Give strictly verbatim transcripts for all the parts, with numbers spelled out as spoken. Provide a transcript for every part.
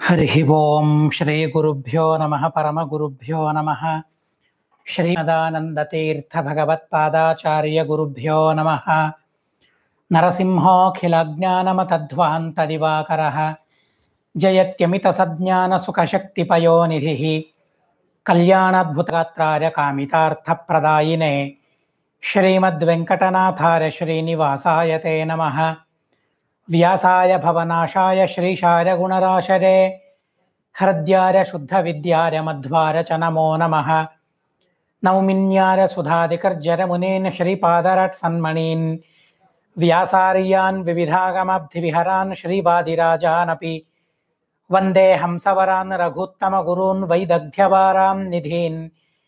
हरि ओं श्री गुरुभ्यो नमः परमगुरुभ्यो नमः श्रीमदानन्दतीर्थ भगवत्पादाचार्य गुरुभ्यो नमः नरसिंहोऽखिलज्ञानमतध्वान्तदिवाकरः जयत्यमितसज्ञानसुखशक्तिपयोनिधिः कल्याणाद्भुतगात्रार्य कामितार्थप्रदायिने श्रीमद्वेङ्कटनाथार्य श्रीनिवासाय ते नमः। व्यासाय भवनाशाय श्रीशाय गुणराशरे हृद्याय शुद्धविद्याय मध्वाय च नमो नमः। नौमिन्याय सुधादिकर्जर मुनीन् श्रीपादरट्सन्मणीन् व्यासार्यान् विविधागमब्धिविहरान् श्रीवादिराजानपि वन्दे हंसवरान् रघुत्तमगुरून् वैदग्ध्यवारां निधीन्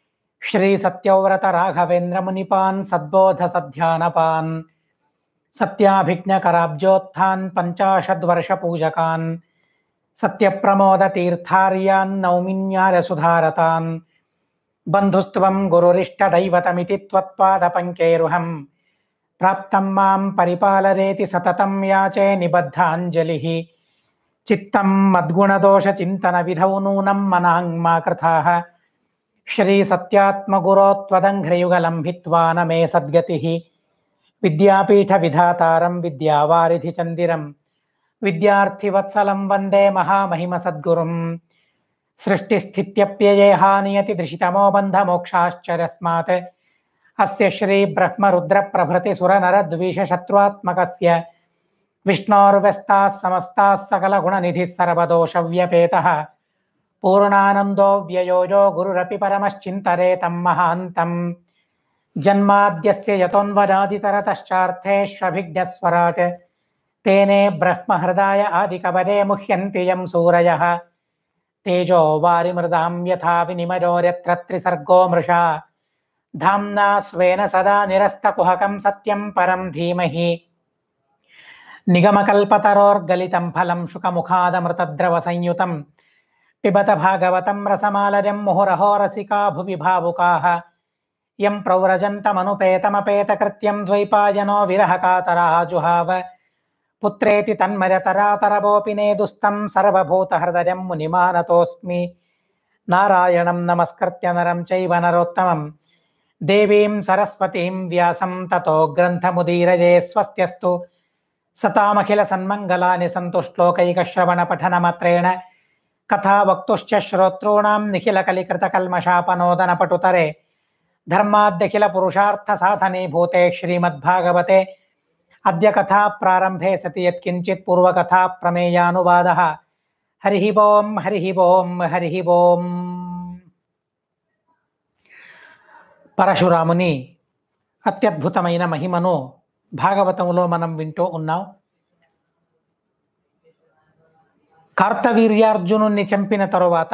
श्रीसत्यव्रतराघवेन्द्रमुनिपान् सद्बोधसध्यानपान् सत्याभिज्ञकराब्जोत्थान् पञ्चाशद्वर्षपूजकान् सत्यप्रमोदतीर्थार्यान् नौमिन्यारसुधारतान् बन्धुस्त्वं गुरुरिष्टदैवतमिति त्वत्पादपङ्केरुहं प्राप्तं मां परिपालरेति सततं याचे निबद्धाञ्जलिः। चित्तं मद्गुणदोषचिन्तनविधौ नूनं मनाङ्मा कृथाः श्रीसत्यात्मगुरो त्वदङ्घ्रियुगलं भित्वा न मे सद्गतिः। विद्यापीठ विधातारं विद्यावारिधिचन्दिरं विद्यार्थिवत्सलं वन्दे महामहिमसद्गुरुं। सृष्टिस्थित्यप्ययेहानियतिदृशितमो बन्धमोक्षाश्चर्यस्मात् अस्य श्रीब्रह्मरुद्रप्रभृतिसुरनरद्विषशत्रुआत्मकस्य विष्णोर्व्यस्ताः समस्ताः सकलगुणनिधिः सर्वदोषव्यपेतः पूर्णानन्दो व्ययो यो गुरुरपि परमश्चिन्तयेतं महान्तम्। जन्माद्यस्य यतोऽन्वनादितरतश्चार्थेष्वभिज्ञस्वराट् तेने ब्रह्महृदाय आदिकवरे मुह्यन्ति यं सूरयः। तेजो वारिमृदां यथा विनिमयोर्यत्र त्रिसर्गो मृषा धाम्ना स्वेन सदा निरस्तकुहकं सत्यं परं धीमहि। निगमकल्पतरोर्गलितं फलं शुकमुखादमृतद्रवसंयुतं पिबत भागवतं रसमालयं मुहुरहो रसिका भुवि भावुकाः यं प्रव्रजन्तमनुपेतमपेतकृत्यं द्वैपायनो विरहकातरः जुहाव पुत्रेति तन्मयतरातरवोऽपि नेदुस्तं सर्वभूतहृदयं मुनिमानतोऽस्मि। नारायणं नमस्कृत्य नरं चैव नरोत्तमं देवीं सरस्वतीं व्यासं ततो ग्रन्थमुदीरये। स्वस्त्यस्तु सतामखिलसन्मङ्गलानि सन्तु श्लोकैकश्रवणपठनमात्रेण कथा वक्तुश्च श्रोतॄणां निखिलकलिकृतकल्मषापनोदनपटुतरे धर्माद्यखिल पुरुषार्थ साधने भूते श्रीमद्भागवते अद्य कथा प्रारंभे सति यत्किंचित् पूर्वकथा प्रमेयानुवादः। हरिः ओं हरिः ओं हरिः ओं। పరశురాముని అత్యద్భుతమైన మహిమను భాగవతంలో మనం వింటూ ఉన్నాం. కార్తవీర్యార్జునుణ్ణి చంపిన తరువాత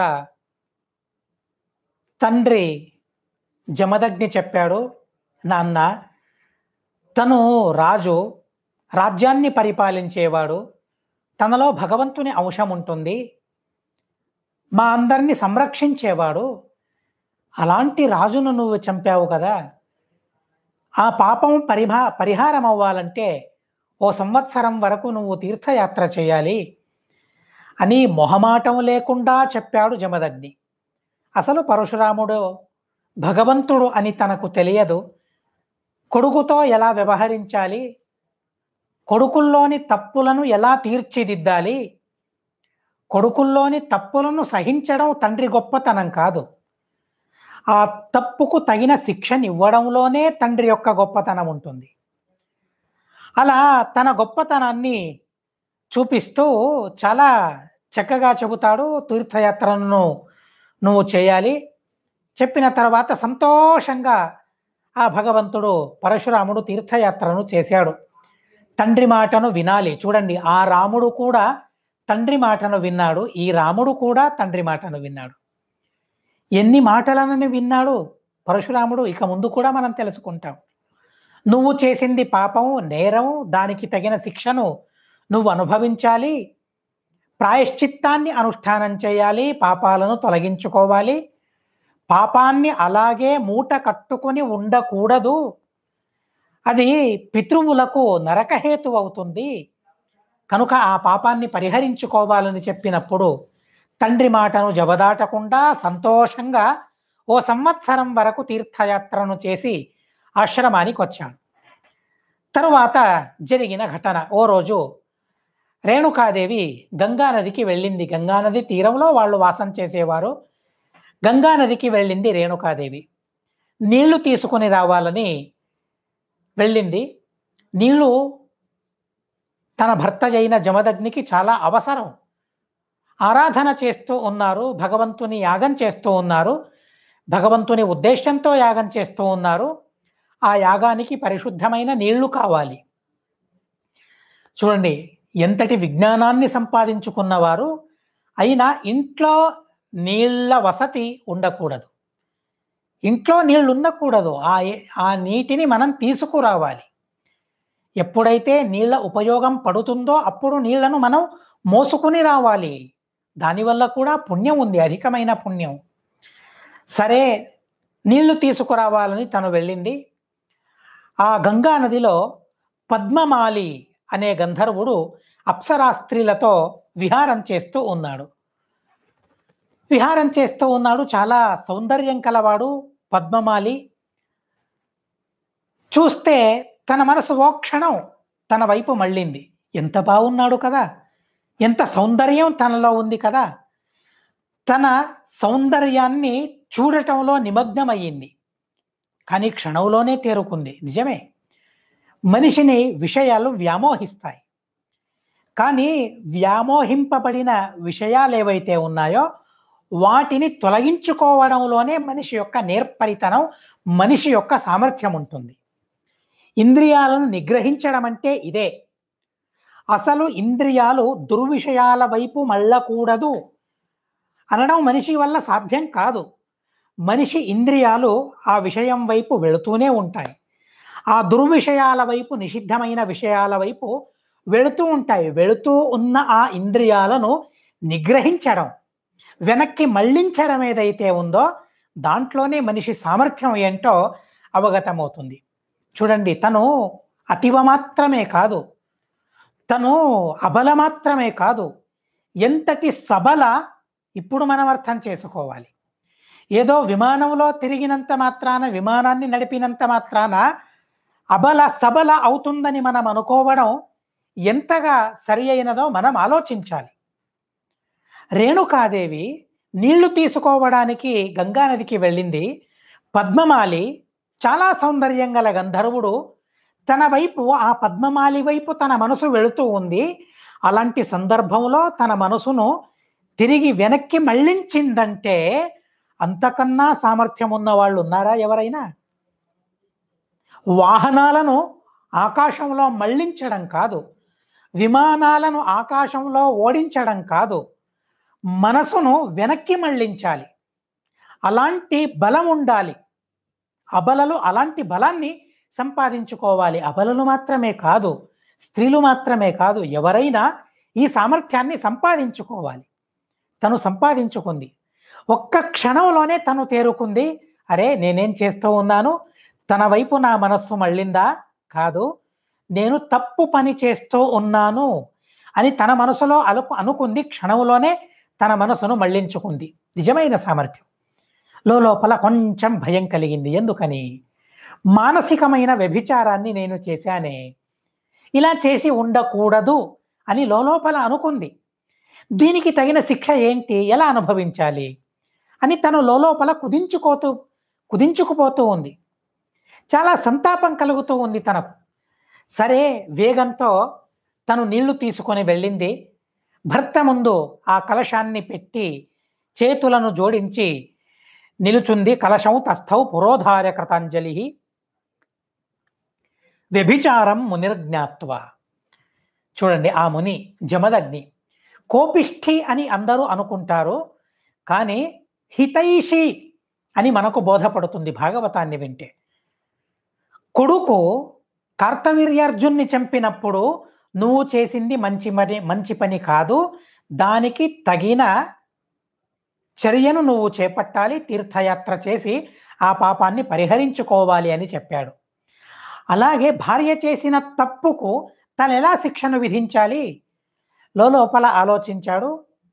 తండ్రి జమదగ్ని చెప్పాడు, నాన్న తను రాజు, రాజ్యాన్ని పరిపాలించేవాడు, తనలో భగవంతుని అంశం ఉంటుంది, మా అందరినీ సంరక్షించేవాడు, అలాంటి రాజును నువ్వు చంపావు కదా, ఆ పాపం పరిహా పరిహారం అవ్వాలంటే ఓ సంవత్సరం వరకు నువ్వు తీర్థయాత్ర చేయాలి అని మొహమాటం లేకుండా చెప్పాడు జమదగ్ని. అసలు పరశురాముడు భగవంతుడు అని తనకు తెలియదు. కొడుకుతో ఎలా వ్యవహరించాలి, కొడుకుల్లోని తప్పులను ఎలా తీర్చిదిద్దాలి, కొడుకుల్లోని తప్పులను సహించడం తండ్రి గొప్పతనం కాదు, ఆ తప్పుకు తగిన శిక్షనివ్వడంలోనే తండ్రి యొక్క గొప్పతనం ఉంటుంది. అలా తన గొప్పతనాన్ని చూపిస్తూ చాలా చక్కగా చెబుతాడు. తీర్థయాత్రను నువ్వు చేయాలి. చెప్పిన తర్వాత సంతోషంగా ఆ భగవంతుడు పరశురాముడు తీర్థయాత్రను చేశాడు. తండ్రి మాటను వినాలి. చూడండి, ఆ రాముడు కూడా తండ్రి మాటను విన్నాడు, ఈ రాముడు కూడా తండ్రి మాటను విన్నాడు. ఎన్ని మాటలను విన్నాడు పరశురాముడు, ఇక ముందు కూడా మనం తెలుసుకుంటాం. నువ్వు చేసింది పాపం, నేరం, దానికి తగిన శిక్షను నువ్వు అనుభవించాలి, ప్రాయశ్చిత్తాన్ని అనుష్ఠానం చేయాలి, పాపాలను తొలగించుకోవాలి, పాపాన్ని అలాగే మూట కట్టుకొని ఉండకూడదు, అది పితృవులకు నరకహేతు అవుతుంది, కనుక ఆ పాపాన్ని పరిహరించుకోవాలని చెప్పినప్పుడు తండ్రి మాటను జబదాటకుండా సంతోషంగా ఓ సంవత్సరం వరకు తీర్థయాత్రను చేసి ఆశ్రమానికి వచ్చాడు. తరువాత జరిగిన ఘటన, ఓ రోజు రేణుకాదేవి గంగానదికి వెళ్ళింది. గంగానది తీరంలో వాళ్ళు వాసం చేసేవారు. గంగానదికి వెళ్ళింది రేణుకాదేవి. నీళ్లు తీసుకుని రావాలని వెళ్ళింది. నీళ్లు తన భర్త అయిన జమదగ్నికి చాలా అవసరం. ఆరాధన చేస్తూ ఉన్నారు, భగవంతుని యాగం చేస్తూ ఉన్నారు, భగవంతుని ఉద్దేశంతో యాగం చేస్తూ ఉన్నారు. ఆ యాగానికి పరిశుద్ధమైన నీళ్లు కావాలి. చూడండి, ఎంతటి విజ్ఞానాన్ని సంపాదించుకున్నవారు అయినా ఇంట్లో నీళ్ల వసతి ఉండకూడదు, ఇంట్లో నీళ్లు ఉండకూడదు. ఆ ఆ నీటిని మనం తీసుకురావాలి. ఎప్పుడైతే నీళ్ల ఉపయోగం పడుతుందో అప్పుడు నీళ్లను మనం మోసుకుని రావాలి. దానివల్ల కూడా పుణ్యం ఉంది, అధికమైన పుణ్యం. సరే, నీళ్లు తీసుకురావాలని తను వెళ్ళింది. ఆ గంగా నదిలో పద్మమాలి అనే గంధర్వుడు అప్సరా స్త్రీలతో విహారం చేస్తూ ఉన్నాడు. విహారం చేస్తూ ఉన్నాడు చాలా సౌందర్యం కలవాడు పద్మమాలి. చూస్తే తన మనసు ఓ క్షణం తన వైపు మళ్ళింది. ఎంత బాగున్నాడు కదా, ఎంత సౌందర్యం తనలో ఉంది కదా. తన సౌందర్యాన్ని చూడటంలో నిమగ్నమయ్యింది. కానీ క్షణంలోనే తేరుకుంది. నిజమే, మనిషిని విషయాలు వ్యామోహిస్తాయి. కానీ వ్యామోహింపబడిన విషయాలు ఏవైతే ఉన్నాయో వాటిని తొలగించుకోవడంలోనే మనిషి యొక్క నేర్పరితనం, మనిషి యొక్క సామర్థ్యం ఉంటుంది. ఇంద్రియాలను నిగ్రహించడం అంటే ఇదే. అసలు ఇంద్రియాలు దుర్విషయాల వైపు మళ్ళకూడదు అనడం మనిషి వల్ల సాధ్యం కాదు. మనిషి ఇంద్రియాలు ఆ విషయం వైపు వెళుతూనే ఉంటాయి. ఆ దుర్విషయాల వైపు, నిషిద్ధమైన విషయాల వైపు వెళుతూ ఉంటాయి. వెళుతూ ఉన్న ఆ ఇంద్రియాలను నిగ్రహించడం, వెనక్కి మళ్ళించడం ఏదైతే ఉందో దాంట్లోనే మనిషి సామర్థ్యం ఏంటో అవగతమవుతుంది. చూడండి, తను అతివ మాత్రమే కాదు, తను అబల మాత్రమే కాదు, ఎంతటి సబల ఇప్పుడు మనం అర్థం చేసుకోవాలి. ఏదో విమానంలో తిరిగినంత మాత్రాన, విమానాన్ని నడిపినంత మాత్రాన అబల సబల అవుతుందని మనం అనుకోవడం ఎంతగా సరి అయినదో మనం ఆలోచించాలి. రేణుకాదేవి నీళ్లు తీసుకోవడానికి గంగానదికి వెళ్ళింది. పద్మమాలి చాలా సౌందర్యం గల గంధర్వుడు తన వైపు, ఆ పద్మమాలి వైపు తన మనసు వెళుతూ ఉంది. అలాంటి సందర్భంలో తన మనసును తిరిగి వెనక్కి మళ్ళించిందంటే అంతకన్నా సామర్థ్యం ఉన్న వాళ్ళు ఉన్నారా ఎవరైనా? వాహనాలను ఆకాశంలో మళ్ళించడం కాదు, విమానాలను ఆకాశంలో ఓడించడం కాదు, మనసును వెనక్కి మళ్ళించాలి. అలాంటి బలం ఉండాలి. అబలలు అలాంటి బలాన్ని సంపాదించుకోవాలి. అబలలు మాత్రమే కాదు, స్త్రీలు మాత్రమే కాదు, ఎవరైనా ఈ సామర్థ్యాన్ని సంపాదించుకోవాలి. తను సంపాదించుకుంది. ఒక్క క్షణంలోనే తను తేరుకుంది. అరే, నేనేం చేస్తూ ఉన్నాను, తన వైపు నా మనస్సు మళ్ళిందా? కాదు, నేను తప్పు పని చేస్తూ ఉన్నాను అని తన మనసులో అలుకు అనుకుంది. క్షణంలోనే తన మనసును మళ్ళించుకుంది. నిజమైన సామర్థ్యం. లోపల కొంచెం భయం కలిగింది. ఎందుకని? మానసికమైన వ్యభిచారాన్ని నేను చేశానే, ఇలా చేసి ఉండకూడదు అని లోపల అనుకుంది. దీనికి తగిన శిక్ష ఏంటి, ఎలా అనుభవించాలి అని తను లోపల కుదించుకోతూ కుదించుకుపోతూ ఉంది. చాలా సంతాపం కలుగుతూ ఉంది తనకు. సరే, వేగంతో తను నీళ్లు తీసుకొని వెళ్ళింది. భర్త ముందు ఆ కలశాన్ని పెట్టి చేతులను జోడించి నిలుచుంది. కలశం తస్థౌ పురోధార్య కృతాంజలి వ్యభిచారం మునిర్జ్ఞాత్వ. చూడండి, ఆ ముని జమదగ్ని కోపిష్ఠి అని అందరూ అనుకుంటారు, కానీ హితైషి అని మనకు బోధపడుతుంది భాగవతాన్ని వింటే. కొడుకు కార్తవీర్యార్జున్ని చంపినప్పుడు నువ్వు చేసింది మంచి పని మంచి పని కాదు, దానికి తగిన చర్యను నువ్వు చేపట్టాలి, తీర్థయాత్ర చేసి ఆ పాపాన్ని పరిహరించుకోవాలి అని చెప్పాడు. అలాగే భార్య చేసిన తప్పుకు తను ఎలా శిక్షను విధించాలి లోపల ఆలోచించాడు.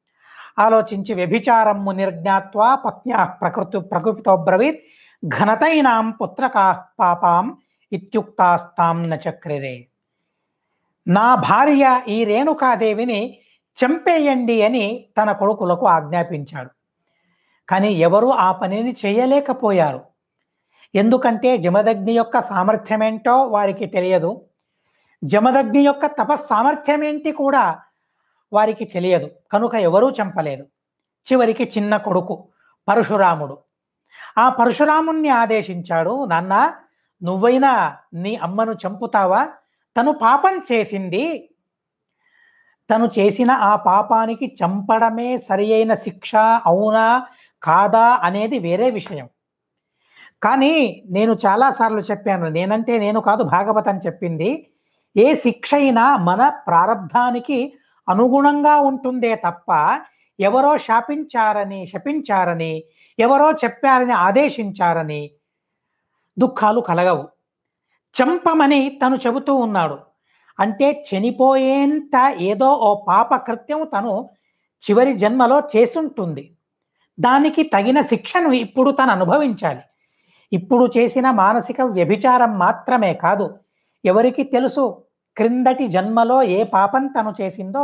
ఆలోచించి వ్యభిచారం మునిర్జ్ఞాత్వా పత్న్యా ప్రకృతి ప్రకృతితో బ్రవీత్ ఘనతైనాం పుత్రకా పాపాం ఇత్యుక్తాస్తాం నచక్రిరే. నా భార్య ఈ రేణుకాదేవిని చంపేయండి అని తన కొడుకులకు ఆజ్ఞాపించాడు. కానీ ఎవరూ ఆ పనిని చేయలేకపోయారు. ఎందుకంటే జమదగ్ని యొక్క సామర్థ్యం ఏంటో వారికి తెలియదు. జమదగ్ని యొక్క తపస్సామర్థ్యం ఏంటి కూడా వారికి తెలియదు. కనుక ఎవరూ చంపలేదు. చివరికి చిన్న కొడుకు పరశురాముడు ఆ పరశురాముణ్ణి ఆదేశించాడు, నాన్న నువ్వైనా నీ అమ్మను చంపుతావా? తను పాపం చేసింది, తను చేసిన ఆ పాపానికి చంపడమే సరి అయిన శిక్ష, అవునా కాదా అనేది వేరే విషయం. కానీ నేను చాలాసార్లు చెప్పాను, నేనంటే నేను కాదు భాగవతం చెప్పింది, ఏ శిక్ష అయినా మన ప్రారబ్ధానికి అనుగుణంగా ఉంటుందే తప్ప ఎవరో శాపించారని శపించారని ఎవరో చెప్పారని ఆదేశించారని దుఃఖాలు కలగవు. చంపమని తను చెబుతూ ఉన్నాడు అంటే చనిపోయేంత ఏదో ఓ పాపకృత్యం తను చివరి జన్మలో చేసుంటుంది. దానికి తగిన శిక్షను ఇప్పుడు తను అనుభవించాలి. ఇప్పుడు చేసిన మానసిక వ్యభిచారం మాత్రమే కాదు, ఎవరికి తెలుసు క్రిందటి జన్మలో ఏ పాపం తను చేసిందో.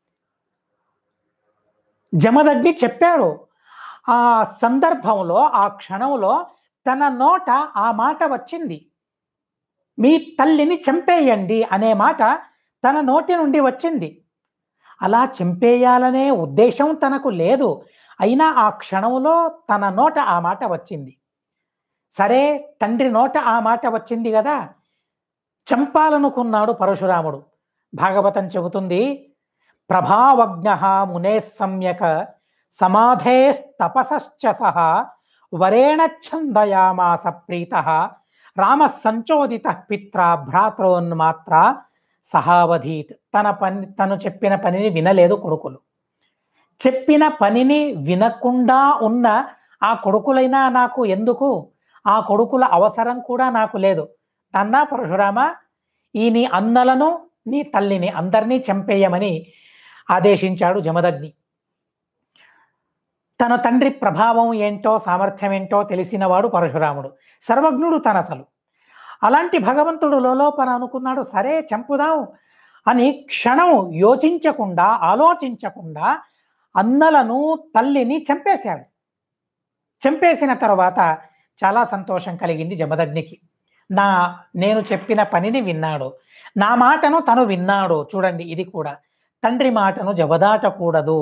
జమదగ్ని చెప్పాడు. ఆ సందర్భంలో ఆ క్షణంలో తన నోట ఆ మాట వచ్చింది, మీ తల్లిని చంపేయండి అనే మాట తన నోటి నుండి వచ్చింది. అలా చంపేయాలనే ఉద్దేశం తనకు లేదు, అయినా ఆ క్షణంలో తన నోట ఆ మాట వచ్చింది. సరే, తండ్రి నోట ఆ మాట వచ్చింది కదా, చంపాలనుకున్నాడు పరశురాముడు. భాగవతం చెబుతుంది, ప్రభావజ్ఞ మునే సమ్యక సమాధేస్తపసశ్చ సహ వరేణ ఛందయామాస ప్రీత రామ సంచోదిత పిత్ర భ్రాతరోన్మాత్ర సహావధీత్. తన పని తను చెప్పిన పనిని వినలేదు కొడుకులు. చెప్పిన పనిని వినకుండా ఉన్న ఆ కొడుకులైనా నాకు ఎందుకు, ఆ కొడుకుల అవసరం కూడా నాకు లేదు. అన్నా పరశురామ, ఈ నీ అన్నలను నీ తల్లిని అందరినీ చంపేయమని ఆదేశించాడు జమదగ్ని. తన తండ్రి ప్రభావం ఏంటో సామర్థ్యం ఏంటో తెలిసినవాడు పరశురాముడు, సర్వజ్ఞుడు తనసలు. అలాంటి భగవంతుడు లోలోపల అనుకున్నాడు, సరే చంపుదాం అని క్షణం యోచించకుండా ఆలోచించకుండా అన్నలను తల్లిని చంపేశాడు. చంపేసిన తర్వాత చాలా సంతోషం కలిగింది జమదగ్నికి. నా నేను చెప్పిన పనిని విన్నాడు, నా మాటను తను విన్నాడు. చూడండి, ఇది కూడా తండ్రి మాటను జవదాటకూడదు.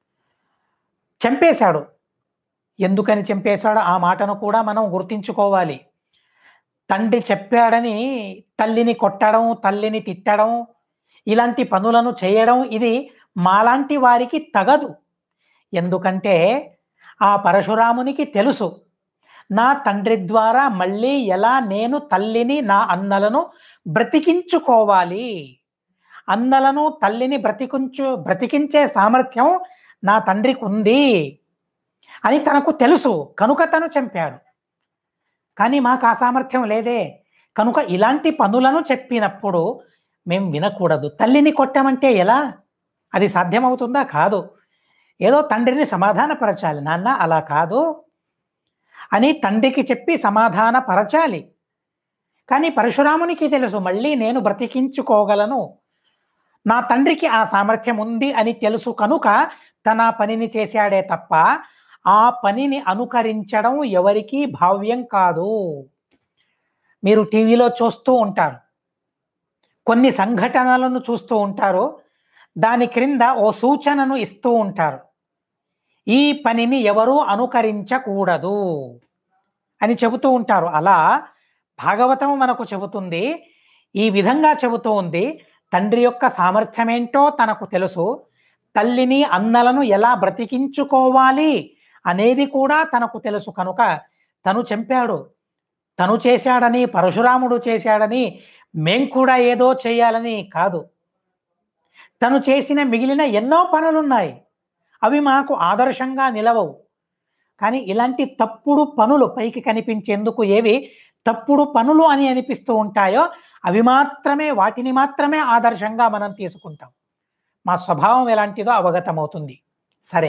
చంపేశాడు. ఎందుకని చంపేశాడు ఆ మాటను కూడా మనం గుర్తించుకోవాలి. తండ్రి చెప్పాడని తల్లిని కొట్టడం, తల్లిని తిట్టడం, ఇలాంటి పనులను చేయడం ఇది మాలాంటి వారికి తగదు. ఎందుకంటే ఆ పరశురామునికి తెలుసు, నా తండ్రి ద్వారా మళ్ళీ ఎలా నేను తల్లిని నా అన్నలను బ్రతికించుకోవాలి, అన్నలను తల్లిని బ్రతికించు బ్రతికించే సామర్థ్యం నా తండ్రికి ఉంది అని తనకు తెలుసు. కనుక తను చంపాడు. కానీ మాకు ఆ సామర్థ్యం లేదే, కనుక ఇలాంటి పనులను చెప్పినప్పుడు మేము వినకూడదు. తల్లిని కొట్టామంటే ఎలా, అది సాధ్యమవుతుందా? కాదు. ఏదో తండ్రిని సమాధానపరచాలి, నాన్న అలా కాదు అని తండ్రికి చెప్పి సమాధానపరచాలి. కానీ పరశురామునికి తెలుసు, మళ్ళీ నేను బ్రతికించుకోగలను, నా తండ్రికి ఆ సామర్థ్యం ఉంది అని తెలుసు. కనుక తన పనిని చేశాడే తప్ప ఆ పనిని అనుకరించడం ఎవరికీ భావ్యం కాదు. మీరు టీవీలో చూస్తూ ఉంటారు, కొన్ని సంఘటనలను చూస్తూ ఉంటారు, దాని క్రింద ఓ సూచనను ఇస్తూ ఉంటారు, ఈ పనిని ఎవరూ అనుకరించకూడదు అని చెబుతూ ఉంటారు. అలా భాగవతం మనకు చెబుతుంది, ఈ విధంగా చెబుతూ ఉంది. తండ్రి యొక్క సామర్థ్యం ఏంటో తనకు తెలుసు, తల్లిని అన్నలను ఎలా బ్రతికించుకోవాలి అనేది కూడా తనకు తెలుసు. కనుక తను చంపాడు. తను చేశాడని, పరశురాముడు చేశాడని, మేం కూడా ఏదో చేయాలని కాదు. తను చేసిన మిగిలిన ఎన్నో పనులున్నాయి, అవి మాకు ఆదర్శంగా నిలవవు. కానీ ఇలాంటి తప్పుడు పనులు పైకి కనిపించేందుకు ఏవి తప్పుడు పనులు అని అనిపిస్తూ ఉంటాయో అవి మాత్రమే, వాటిని మాత్రమే ఆదర్శంగా మనం తీసుకుంటాం. మా స్వభావం ఎలాంటిదో అవగతమవుతుంది. సరే,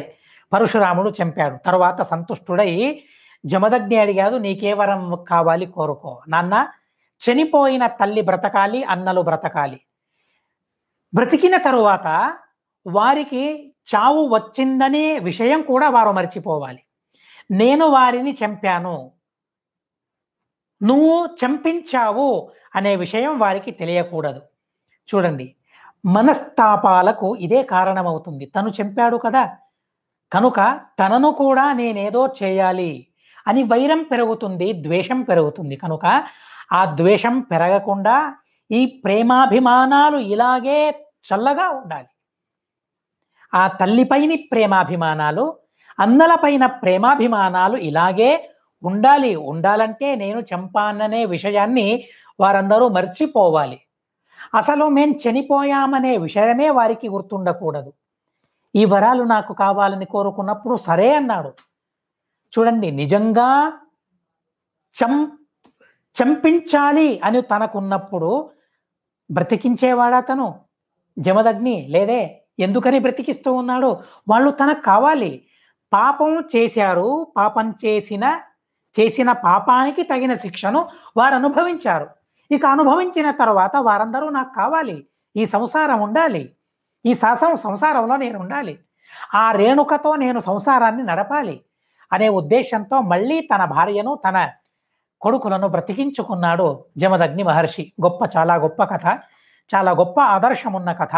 పరశురాముడు చంపాడు. తరువాత సంతుష్టుడై జమదగ్ని అడిగాడు, నీకే వరం కావాలి కోరుకో. నాన్న, చనిపోయిన తల్లి బ్రతకాలి, అన్నలు బ్రతకాలి. బ్రతికిన తరువాత వారికి చావు వచ్చిందనే విషయం కూడా వారు మర్చిపోవాలి. నేను వారిని చంపాను, నువ్వు చంపించావు అనే విషయం వారికి తెలియకూడదు. చూడండి, మనస్తాపాలకు ఇదే కారణమవుతుంది. తను చంపాడు కదా, కనుక తనను కూడా నేనేదో చేయాలి అని వైరం పెరుగుతుంది, ద్వేషం పెరుగుతుంది. కనుక ఆ ద్వేషం పెరగకుండా ఈ ప్రేమాభిమానాలు ఇలాగే చల్లగా ఉండాలి. ఆ తల్లిపైని ప్రేమాభిమానాలు, అన్నలపైన ప్రేమాభిమానాలు ఇలాగే ఉండాలి. ఉండాలంటే నేను చంపాననే విషయాన్ని వారందరూ మర్చిపోవాలి. అసలు మేం చనిపోయామనే విషయమే వారికి గుర్తుండకూడదు. ఈ వరాలు నాకు కావాలని కోరుకున్నప్పుడు సరే అన్నాడు. చూడండి, నిజంగా చం చంపించాలి అని తనకున్నప్పుడు బ్రతికించేవాడా తను? జమదగ్ని లేదే. ఎందుకని బ్రతికిస్తూ ఉన్నాడు? వాళ్ళు తనకు కావాలి. పాపం చేశారు, పాపం చేసిన చేసిన పాపానికి తగిన శిక్షను వారు అనుభవించారు. ఇక అనుభవించిన తర్వాత వారందరూ నాకు కావాలి, ఈ సంసారం ఉండాలి, ఈ శాసం సంసారంలో నేను ఉండాలి, ఆ రేణుకతో నేను సంసారాన్ని నడపాలి అనే ఉద్దేశంతో మళ్ళీ తన భార్యను తన కొడుకులను బ్రతికించుకున్నాడు జమదగ్ని మహర్షి. గొప్ప, చాలా గొప్ప కథ, చాలా గొప్ప ఆదర్శమున్న కథ.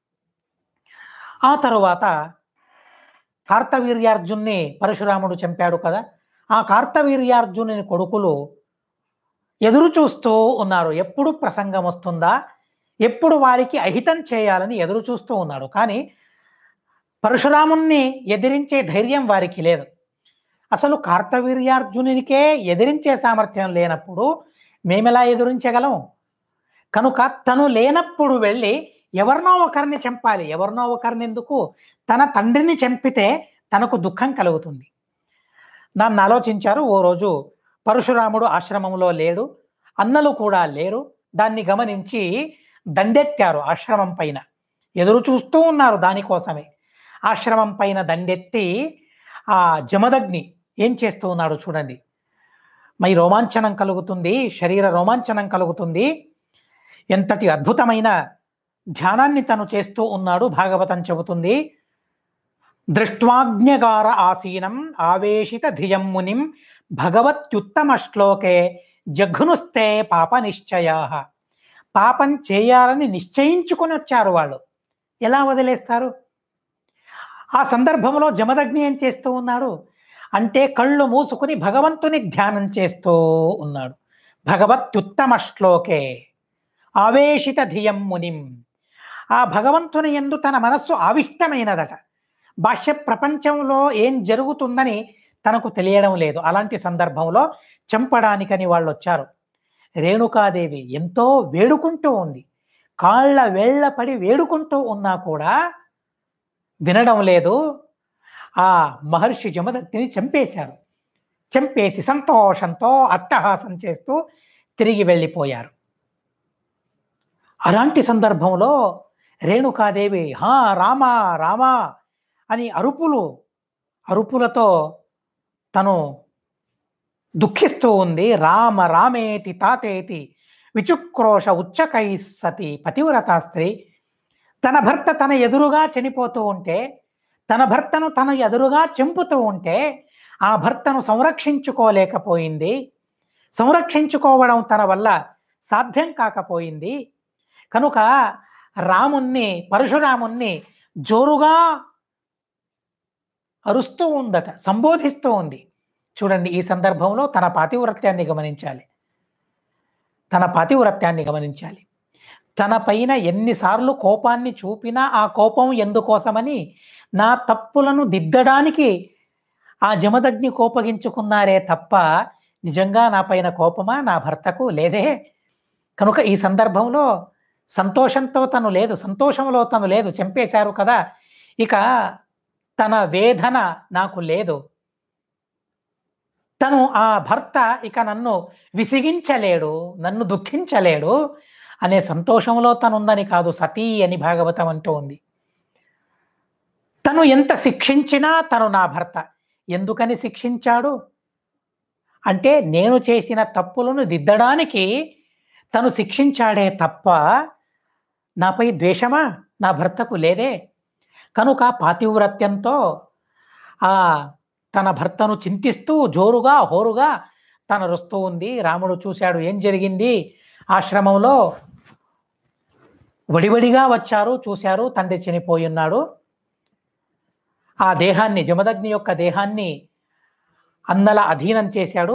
ఆ తరువాత కార్తవీర్యార్జున్ని పరశురాముడు చంపాడు కదా, ఆ కార్తవీర్యార్జునుని కొడుకులు ఎదురు చూస్తూ ఉన్నారు. ఎప్పుడు ప్రసంగం వస్తుందా, ఎప్పుడు వారికి అహితం చేయాలని ఎదురు చూస్తూ ఉన్నాడు. కానీ పరశురాముణ్ణి ఎదిరించే ధైర్యం వారికి లేదు. అసలు కార్తవీర్యార్జునునికే ఎదిరించే సామర్థ్యం లేనప్పుడు మేమెలా ఎదిరించగలం? కనుక తను లేనప్పుడు వెళ్ళి ఎవరినో ఒకరిని చంపాలి. ఎవరినో ఒకరిని ఎందుకు? తన తండ్రిని చంపితే తనకు దుఃఖం కలుగుతుంది. దాన్ని ఆలోచించారు. ఓ రోజు పరశురాముడు ఆశ్రమంలో లేడు, అన్నలు కూడా లేరు. దాన్ని గమనించి దండెత్తారు ఆశ్రమం పైన. ఎదురు చూస్తూ ఉన్నారు దానికోసమే. ఆశ్రమం పైన దండెత్తి ఆ జమదగ్ని ఏం చేస్తూ ఉన్నాడు చూడండి. మై రోమాంచనం కలుగుతుంది, శరీర రోమాంచనం కలుగుతుంది. ఎంతటి అద్భుతమైన ధ్యానాన్ని తను చేస్తూ ఉన్నాడు భాగవతం చెబుతుంది. దృష్ట్వాజ్ఞగార ఆసీనం ఆవేశిత ధియం మునిం భగవత్యుత్తమ శ్లోకే జఘ్నుస్తే పాప నిశ్చయా. పాపం చేయాలని నిశ్చయించుకొని వచ్చారు వాళ్ళు, ఎలా వదిలేస్తారు? ఆ సందర్భంలో జమదగ్ని ఏం చేస్తూ ఉన్నాడు అంటే కళ్ళు మూసుకుని భగవంతుని ధ్యానం చేస్తూ ఉన్నాడు. భగవత్యుత్తమ శ్లోకే ఆవేశిత ధియం మునిం. ఆ భగవంతుని యందు తన మనస్సు ఆవిష్టమైనదట. బాహ్య ప్రపంచంలో ఏం జరుగుతుందని తనకు తెలియడం లేదు. అలాంటి సందర్భంలో చంపడానికని వాళ్ళు వచ్చారు. రేణుకాదేవి ఎంతో వేడుకుంటూ ఉంది, కాళ్ళ వేళ్ల పడి వేడుకుంటూ ఉన్నా కూడా వినడం లేదు. ఆ మహర్షి జమదగ్నిని చంపేశారు. చంపేసి సంతోషంతో అట్టహాసం చేస్తూ తిరిగి వెళ్ళిపోయారు. అలాంటి సందర్భంలో రేణుకాదేవి హా రామా రామా అని అరుపులు అరుపులతో తను దుఃఖిస్తూ ఉంది. రామ రామేతి తాతేతి విచుక్రోష ఉచ్చకై సతి. పతివ్రత స్త్రీ తన భర్త తన ఎదురుగా చనిపోతూ ఉంటే, తన భర్తను తన ఎదురుగా చంపుతూ ఉంటే ఆ భర్తను సంరక్షించుకోలేకపోయింది. సంరక్షించుకోవడం తన వల్ల సాధ్యం కాకపోయింది. కనుక రాముణ్ణి, పరశురాముణ్ణి జోరుగా అరుస్తూ ఉందట, సంబోధిస్తూ ఉంది. చూడండి, ఈ సందర్భంలో తన పాతివ్రత్యాన్ని గమనించాలి. తన పాతివ్రత్యాన్ని గమనించాలి. తన పైన ఎన్నిసార్లు కోపాన్ని చూపినా ఆ కోపం ఎందుకోసమని, నా తప్పులను దిద్దడానికి ఆ జమదగ్ని కోపగించుకున్నారే తప్ప నిజంగా నా పైన కోపమా నా భర్తకు లేదే. కనుక ఈ సందర్భంలో సంతోషంతో తను లేదు, సంతోషంలో తను లేదు. చంపేశారు కదా, ఇక తన వేదన నాకు లేదు. తను ఆ భర్త ఇక నన్ను విసిగించలేడు, నన్ను దుఃఖించలేడు అనే సంతోషంలో తనుందని కాదు సతీ అని భాగవతం అంటూ ఉంది. తను ఎంత శిక్షించినా తను నా భర్త. ఎందుకని శిక్షించాడు అంటే నేను చేసిన తప్పులను దిద్దడానికి తను శిక్షించాడే తప్ప నాపై ద్వేషమా నా భర్తకు లేదే. కనుక పాతివ్రత్యంతో ఆ తన భర్తను చింతిస్తూ జోరుగా హోరుగా తన రొస్తూ ఉంది. రాముడు చూశాడు ఏం జరిగింది, ఆశ్రమంలో వడివడిగా వచ్చారు, చూశారు తండ్రి చనిపోయి ఉన్నాడు. ఆ దేహాన్ని, జమదగ్ని యొక్క దేహాన్ని అన్నల అధీనం చేశాడు.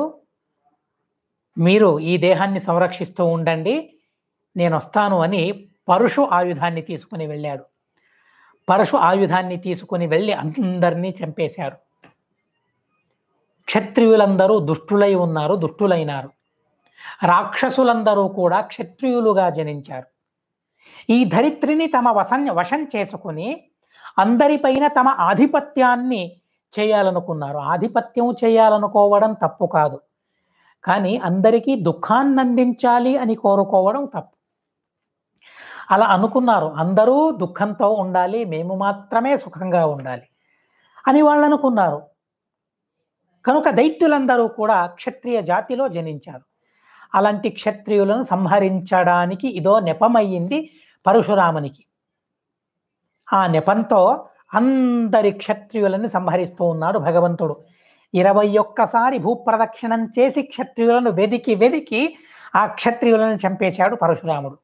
మీరు ఈ దేహాన్ని సంరక్షిస్తూ ఉండండి, నేను వస్తాను అని పరశు ఆయుధాన్ని తీసుకుని వెళ్ళాడు. పరశు ఆయుధాన్ని తీసుకుని వెళ్ళి అందరినీ చంపేశారు. క్షత్రియులందరూ దుష్టులై ఉన్నారు, దుష్టులైనారు. రాక్షసులందరూ కూడా క్షత్రియులుగా జనించారు. ఈ ధరిత్రిని తమ వశం వశం చేసుకుని అందరిపైన తమ ఆధిపత్యాన్ని చేయాలనుకున్నారు. ఆధిపత్యం చేయాలనుకోవడం తప్పు కాదు, కానీ అందరికీ దుఃఖాన్ని అందించాలి అని కోరుకోవడం తప్పు. అలా అనుకున్నారు. అందరూ దుఃఖంతో ఉండాలి, మేము మాత్రమే సుఖంగా ఉండాలి అని వాళ్ళు అనుకున్నారు. కనుక దైత్యులందరూ కూడా క్షత్రియ జాతిలో జనించారు. అలాంటి క్షత్రియులను సంహరించడానికి ఇదో నెపమయ్యింది పరశురామునికి. ఆ నెపంతో అందరి క్షత్రియులను సంహరిస్తూ ఉన్నాడు భగవంతుడు. ఇరవై ఒక్కసారి భూప్రదక్షిణం చేసి క్షత్రియులను వెదికి వెదికి ఆ క్షత్రియులను చంపేశాడు పరశురాముడు.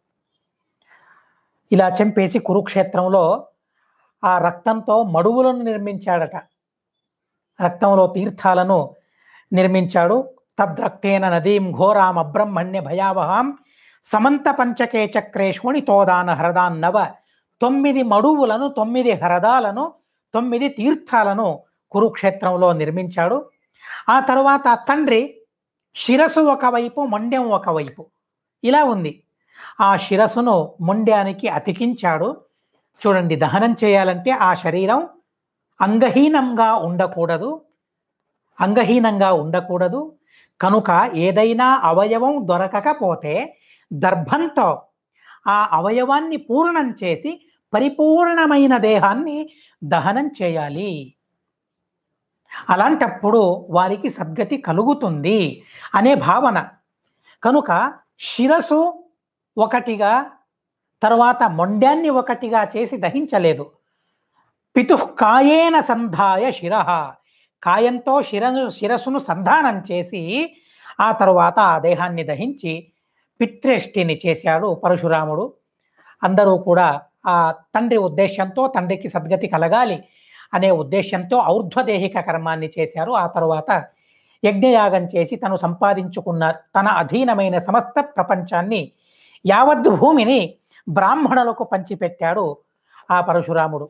ఇలా చంపేసి కురుక్షేత్రంలో ఆ రక్తంతో మడువులను నిర్మించాడట. రక్తంలో తీర్థాలను నిర్మించాడు. తద్రక్తేన నదీం ఘోరాం అబ్రహ్మణ్య భయావహాం సమంత పంచకే చక్రేష్ముని తోదాన హరదాన్నవ. తొమ్మిది మడువులను, తొమ్మిది హరదాలను, తొమ్మిది తీర్థాలను కురుక్షేత్రంలో నిర్మించాడు. ఆ తరువాత తండ్రి శిరస్సు ఒకవైపు, మొండెం ఒకవైపు ఇలా ఉంది. ఆ శిరస్సును మొండ్యానికి అతికించాడు. చూడండి, దహనం చేయాలంటే ఆ శరీరం అంగహీనంగా ఉండకూడదు, అంగహీనంగా ఉండకూడదు. కనుక ఏదైనా అవయవం దొరకకపోతే దర్భంతో ఆ అవయవాన్ని పూర్ణం చేసి పరిపూర్ణమైన దేహాన్ని దహనం చేయాలి. అలాంటప్పుడు వారికి సద్గతి కలుగుతుంది అనే భావన. కనుక శిరసు ఒకటిగా, తర్వాత మొండ్యాన్ని ఒకటిగా చేసి దహించలేదు. పితుః కాయేన సంధాయ శిరః, కాయంతో శిరసు శిరస్సును సంధానం చేసి ఆ తరువాత ఆ దేహాన్ని దహించి పిత్రేష్టిని చేశాడు పరశురాముడు. అందరూ కూడా ఆ తండ్రి ఉద్దేశంతో, తండ్రికి సద్గతి కలగాలి అనే ఉద్దేశంతో ఔర్ధ్వదేహిక కర్మాన్ని చేశారు. ఆ తరువాత యజ్ఞయాగం చేసి తను సంపాదించుకున్న తన అధీనమైన సమస్త ప్రపంచాన్ని, యావత్ భూమిని బ్రాహ్మణులకు పంచిపెట్టాడు ఆ పరశురాముడు.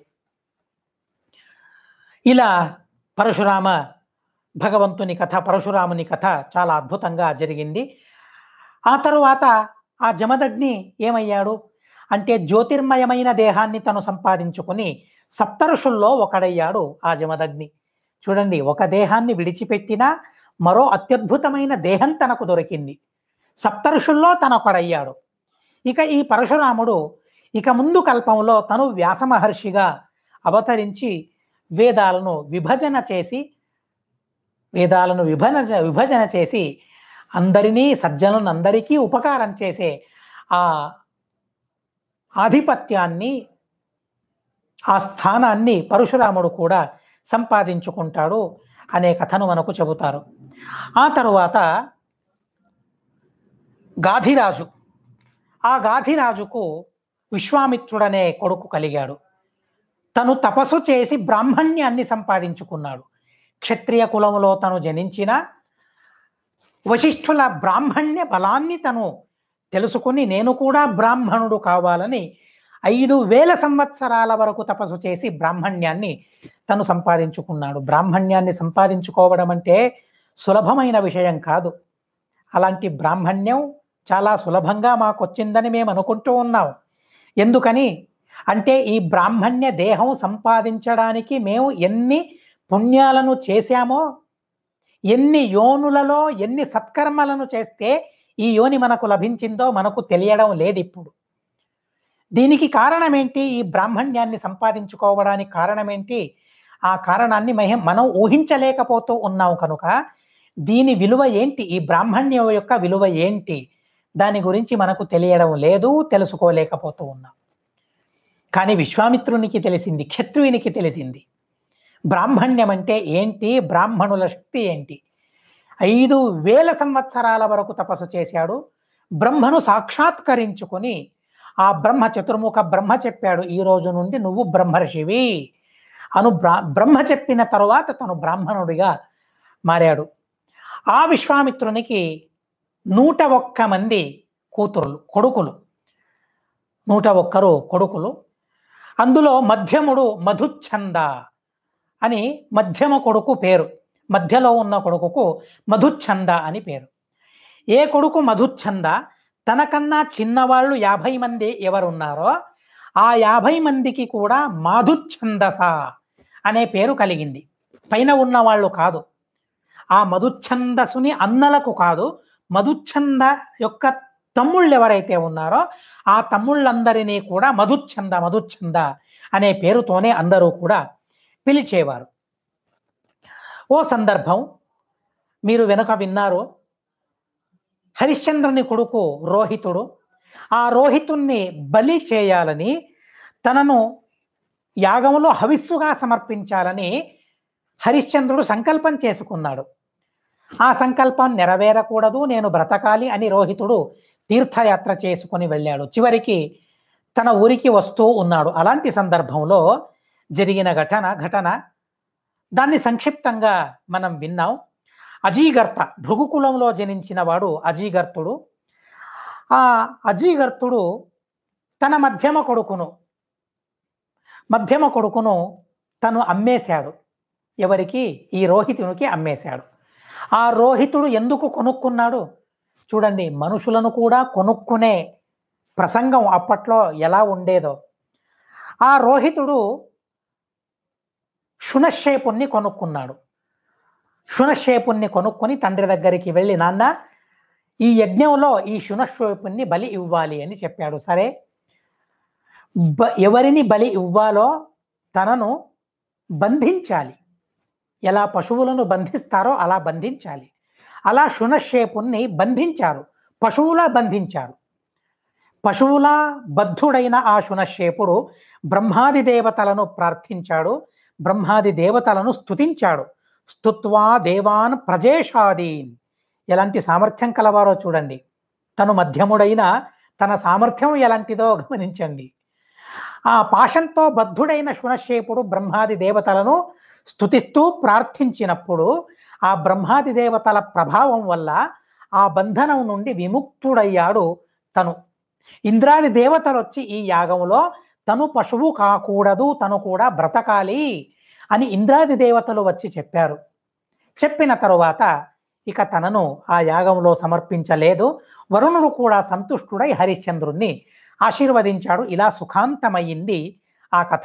ఇలా పరశురామ భగవంతుని కథ, పరశురాముని కథ చాలా అద్భుతంగా జరిగింది. ఆ తరువాత ఆ జమదగ్ని ఏమయ్యాడు అంటే జ్యోతిర్మయమైన దేహాన్ని తను సంపాదించుకుని సప్తఋషుల్లో ఒకడయ్యాడు ఆ జమదగ్ని. చూడండి, ఒక దేహాన్ని విడిచిపెట్టినా మరో అత్యద్భుతమైన దేహం తనకు దొరికింది. సప్తఋషుల్లో తనొకడయ్యాడు. ఇక ఈ పరశురాముడు ఇక ముందు కల్పంలో తను వ్యాస మహర్షిగా అవతరించి వేదాలను విభజన చేసి వేదాలను విభజన విభజన చేసి అందరినీ, సజ్జనులను అందరికీ ఉపకారం చేసే ఆ ఆధిపత్యాన్ని, ఆ స్థానాన్ని పరశురాముడు కూడా సంపాదించుకుంటాడు అనే కథను మనకు చెబుతారు. ఆ తరువాత గాధిరాజు, ఆ గాధిరాజుకు విశ్వామిత్రుడనే కొడుకు కలిగాడు. తను తపస్సు చేసి బ్రాహ్మణ్యాన్ని సంపాదించుకున్నాడు. క్షత్రియ కులంలో తను జనించిన వశిష్ఠుల బ్రాహ్మణ్య బలాన్ని తను తెలుసుకుని నేను కూడా బ్రాహ్మణుడు కావాలని ఐదు వేల సంవత్సరాల వరకు తపస్సు చేసి బ్రాహ్మణ్యాన్ని తను సంపాదించుకున్నాడు. బ్రాహ్మణ్యాన్ని సంపాదించుకోవడం అంటే సులభమైన విషయం కాదు. అలాంటి బ్రాహ్మణ్యం చాలా సులభంగా మాకు వచ్చిందని మేము అనుకుంటూ ఉన్నాం. ఎందుకని అంటే ఈ బ్రాహ్మణ్య దేహం సంపాదించడానికి మేము ఎన్ని పుణ్యాలను చేశామో, ఎన్ని యోనులలో ఎన్ని సత్కర్మలను చేస్తే ఈ యోని మనకు లభించిందో మనకు తెలియడం లేదు. ఇప్పుడు దీనికి కారణం ఏంటి? ఈ బ్రాహ్మణ్యాన్ని సంపాదించుకోవడానికి కారణం ఏంటి? ఆ కారణాన్ని మహం మనం ఊహించలేకపోతూ ఉన్నాం కనుక దీని విలువ ఏంటి? ఈ బ్రాహ్మణ్యం యొక్క విలువ ఏంటి? దాని గురించి మనకు తెలియడం లేదు, తెలుసుకోలేకపోతూ ఉన్నాం. కానీ విశ్వామిత్రునికి తెలిసింది, క్షత్రియునికి తెలిసింది. బ్రాహ్మణ్యం అంటే ఏంటి? బ్రాహ్మణుల శక్తి ఏంటి? ఐదు వేల సంవత్సరాల వరకు తపస్సు చేశాడు. బ్రహ్మను సాక్షాత్కరించుకొని ఆ బ్రహ్మ చతుర్ముఖ బ్రహ్మ చెప్పాడు, ఈ రోజు నుండి నువ్వు బ్రహ్మర్షివి అను బ్రా బ్రహ్మ చెప్పిన తరువాత తను బ్రాహ్మణుడిగా మారాడు. ఆ విశ్వామిత్రునికి నూట ఒక్క మంది కూతురులు కొడుకులు నూట ఒక్కరు కొడుకులు. అందులో మధ్యముడు మధుచ్ఛంద అని మధ్యమ కొడుకు పేరు. మధ్యలో ఉన్న కొడుకుకు మధుచ్ఛంద అని పేరు. ఏ కొడుకు మధుచ్ఛంద తనకన్నా చిన్నవాళ్ళు యాభై మంది ఎవరున్నారో ఆ యాభై మందికి కూడా మాధుచ్ఛందస అనే పేరు కలిగింది. పైన ఉన్న వాళ్ళు కాదు, ఆ మధుచ్ఛందసుని అన్నలకు కాదు, మధుచ్ఛంద యొక్క తమ్ముళ్ళు ఎవరైతే ఉన్నారో ఆ తమ్ముళ్ళందరినీ కూడా మధుచ్ఛంద మధుచ్ఛంద అనే పేరుతోనే అందరూ కూడా పిలిచేవారు. ఓ సందర్భం మీరు వెనుక విన్నారు, హరిశ్చంద్రుని కొడుకు రోహితుడు ఆ రోహితుణ్ణి బలి చేయాలని, తనను యాగంలో హవిస్సుగా సమర్పించాలని హరిశ్చంద్రుడు సంకల్పం చేసుకున్నాడు. ఆ సంకల్పం నెరవేరకూడదు, నేను బ్రతకాలి అని రోహితుడు తీర్థయాత్ర చేసుకొని వెళ్ళాడు. చివరికి తన ఊరికి వస్తూ ఉన్నాడు. అలాంటి సందర్భంలో జరిగిన ఘటన ఘటన దాన్ని సంక్షిప్తంగా మనం విన్నాం. అజీగర్త భృగుకులంలో జనించిన వాడు అజీగర్తుడు. ఆ అజీగర్తుడు తన మధ్యమ కొడుకును మధ్యమ కొడుకును తను అమ్మేశాడు. ఎవరికి? ఈ రోహితునికి అమ్మేశాడు. ఆ రోహితుడు ఎందుకు కొనుక్కున్నాడు? చూడండి, మనుషులను కూడా కొనుక్కునే ప్రసంగం అప్పట్లో ఎలా ఉండేదో. ఆ రోహితుడు శునశ్శేపుణ్ణి కొనుక్కున్నాడు. శునశ్శేపుణ్ణి కొనుక్కొని తండ్రి దగ్గరికి వెళ్ళి, నాన్న ఈ యజ్ఞంలో ఈ శునశ్శేపుణ్ణి బలి ఇవ్వాలి అని చెప్పాడు. సరే, బ ఎవరిని బలి ఇవ్వాలో తనను బంధించాలి. ఎలా పశువులను బంధిస్తారో అలా బంధించాలి. అలా శునశ్శేపుణ్ణి బంధించారు, పశువులా బంధించారు. పశువులా బద్ధుడైన ఆ శునశ్శేపుడు బ్రహ్మాది దేవతలను ప్రార్థించాడు, బ్రహ్మాది దేవతలను స్తుతించాడు. స్తుత్వా దేవాన్ ప్రజేషాదీన్. ఎలాంటి సామర్థ్యం కలవారో చూడండి. తను మధ్యముడైన తన సామర్థ్యం ఎలాంటిదో గమనించండి. ఆ పాశంతో బద్ధుడైన శునశ్శేపుడు బ్రహ్మాది దేవతలను స్తుతిస్తూ ప్రార్థించినప్పుడు ఆ బ్రహ్మాది దేవతల ప్రభావం వల్ల ఆ బంధనం నుండి విముక్తుడయ్యాడు తను. ఇంద్రాది దేవతలు వచ్చి ఈ యాగంలో తను పశువు కాకూడదు, తను కూడా బ్రతకాలి అని ఇంద్రాది దేవతలు వచ్చి చెప్పారు. చెప్పిన తరువాత ఇక తనను ఆ యాగంలో సమర్పించలేదు. వరుణుడు కూడా సంతుష్టుడై హరిశ్చంద్రుణ్ణి ఆశీర్వదించాడు. ఇలా సుఖాంతమయ్యింది ఆ కథ.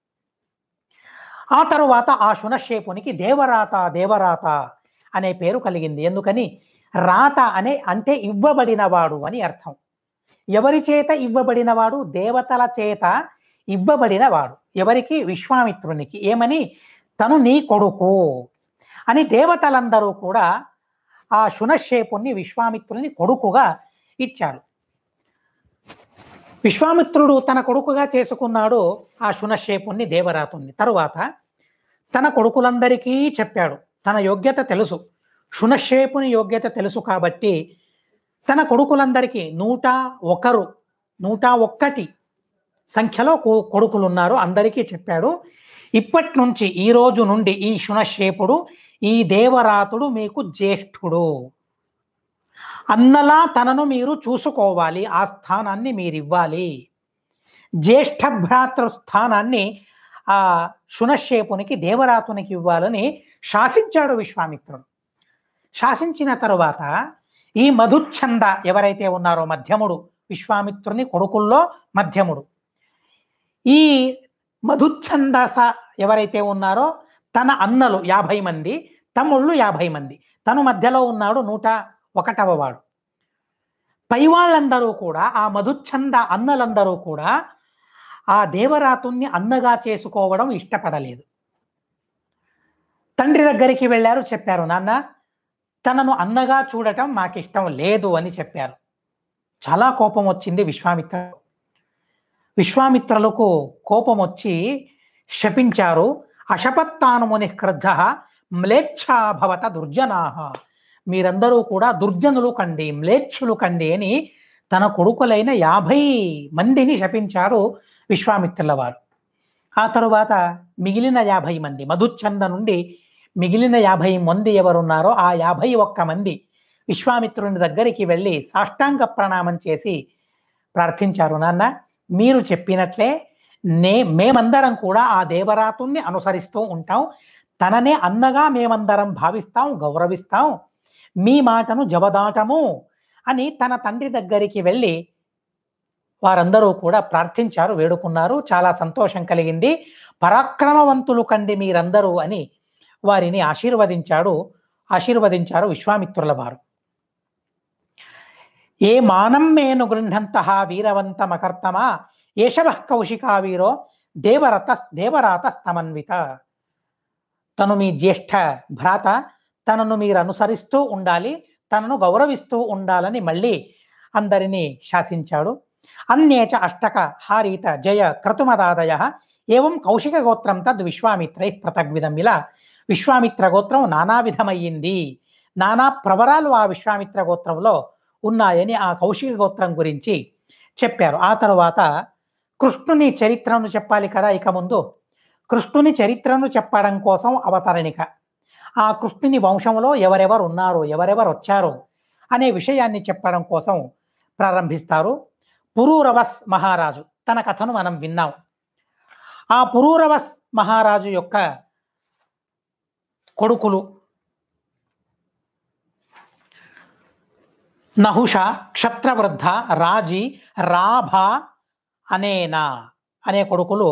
ఆ తరువాత ఆ శునశ్శేపునికి దేవరాత దేవరాత అనే పేరు కలిగింది. ఎందుకని? రాత అనే అంటే ఇవ్వబడినవాడు అని అర్థం. ఎవరి చేత ఇవ్వబడినవాడు? దేవతల చేత ఇవ్వబడినవాడు. ఎవరికి? విశ్వామిత్రునికి. ఏమని? తను నీ కొడుకు అని దేవతలందరూ కూడా ఆ శునశ్శేపుణ్ణి విశ్వామిత్రుని కొడుకుగా ఇచ్చారు. విశ్వామిత్రుడు తన కొడుకుగా చేసుకున్నాడు ఆ శునశ్శేపుణ్ణి, దేవరాతుణ్ణి. తరువాత తన కొడుకులందరికీ చెప్పాడు. తన యోగ్యత తెలుసు, శునశ్శేపుని యోగ్యత తెలుసు కాబట్టి తన కొడుకులందరికీ నూట ఒకరు నూట ఒక్కటి సంఖ్యలో కొడుకులున్నారు, అందరికీ చెప్పాడు. ఇప్పటి నుంచి ఈ రోజు నుండి ఈ శునశ్శేపుడు, ఈ దేవరాతుడు మీకు జ్యేష్ఠుడు. అన్నలా తనను మీరు చూసుకోవాలి, ఆ స్థానాన్ని మీరు ఇవ్వాలి. జ్యేష్ఠ భ్రాతృ స్థానాన్ని ఆ శునశ్శేపునికి, దేవరాతునికి ఇవ్వాలని శాసించాడు విశ్వామిత్రుడు. శాసించిన తరువాత ఈ మధుచ్ఛంద ఎవరైతే ఉన్నారో మధ్యముడు, విశ్వామిత్రుని కొడుకుల్లో మధ్యముడు, ఈ మధుచ్ఛందస ఎవరైతే ఉన్నారో తన అన్నలు యాభై మంది, తమ్ముళ్ళు యాభై మంది, తను మధ్యలో ఉన్నాడు నూట ఒకటవ వాడు. పై వాళ్ళందరూ కూడా, ఆ మధుచ్ఛంద అన్నలందరూ కూడా ఆ దేవరాతుణ్ణి అన్నగా చేసుకోవడం ఇష్టపడలేదు. తండ్రి దగ్గరికి వెళ్ళారు, చెప్పారు, నాన్న తనను అన్నగా చూడటం మాకిష్టం లేదు అని చెప్పారు. చాలా కోపం వచ్చింది విశ్వామిత్ర విశ్వామిత్రులకు కోపం వచ్చి శపించారు. అశపత్తాను ముని క్రుద్ధ మ్లేచ్ఛాభవత దుర్జనాహ, మీరందరూ కూడా దుర్జనులు కండి, మ్లేచ్ఛులు కండి అని తన కొడుకులైన యాభై మందిని శపించారు విశ్వామిత్రుల వారు. ఆ తరువాత మిగిలిన యాభై మంది మధుచ్ఛంద నుండి మిగిలిన యాభై మంది ఎవరున్నారో ఆ యాభై ఒక్క మంది విశ్వామిత్రుని దగ్గరికి వెళ్ళి సాష్టాంగ ప్రణామం చేసి ప్రార్థించారు, నాన్న మీరు చెప్పినట్లే నే మేమందరం కూడా ఆ దేవరాతుణ్ణి అనుసరిస్తూ ఉంటాం, తననే అన్నగా మేమందరం భావిస్తాం, గౌరవిస్తాం, మీ మాటను జవదాటము అని తన తండ్రి దగ్గరికి వెళ్ళి వారందరూ కూడా ప్రార్థించారు, వేడుకున్నారు. చాలా సంతోషం కలిగింది. పరాక్రమవంతులు కండి మీరందరూ అని వారిని ఆశీర్వదించాడు ఆశీర్వదించారు విశ్వామిత్రుల వారు. ఏ మానం మేను గృహంత వీరవంతమకర్తమా ఏషవ కౌశికా వీరో దేవరత దేవరాతస్తమన్విత, తను మీ జ్యేష్ఠ భ్రాత, తనను మీరు అనుసరిస్తూ ఉండాలి, తనను గౌరవిస్తూ ఉండాలని మళ్ళీ అందరినీ శాసించాడు. అన్యేచ అష్టక హారీత జయ క్రతుమదాదయ ఏవం కౌశిక గోత్రం తద్ విశ్వామిత్రై పృథగ్విధం. ఇలా విశ్వామిత్ర గోత్రం నానా విధమయ్యింది, నానా ప్రవరాలు ఆ విశ్వామిత్ర గోత్రంలో ఉన్నాయని ఆ కౌశిక గోత్రం గురించి చెప్పారు. ఆ తరువాత కృష్ణుని చరిత్రను చెప్పాలి కదా. ఇక ముందు కృష్ణుని చరిత్రను చెప్పడం కోసం అవతరణిక, ఆ కృష్ణుని వంశంలో ఎవరెవరు ఉన్నారు, ఎవరెవరు వచ్చారు అనే విషయాన్ని చెప్పడం కోసం ప్రారంభిస్తారు. పురూరవస్ మహారాజు తన కథను మనం విన్నాం. ఆ పురూరవస్ మహారాజు యొక్క కొడుకులు నహుష, క్షత్రవృద్ధ, రాజి, రాభ అనేనా అనే కొడుకులు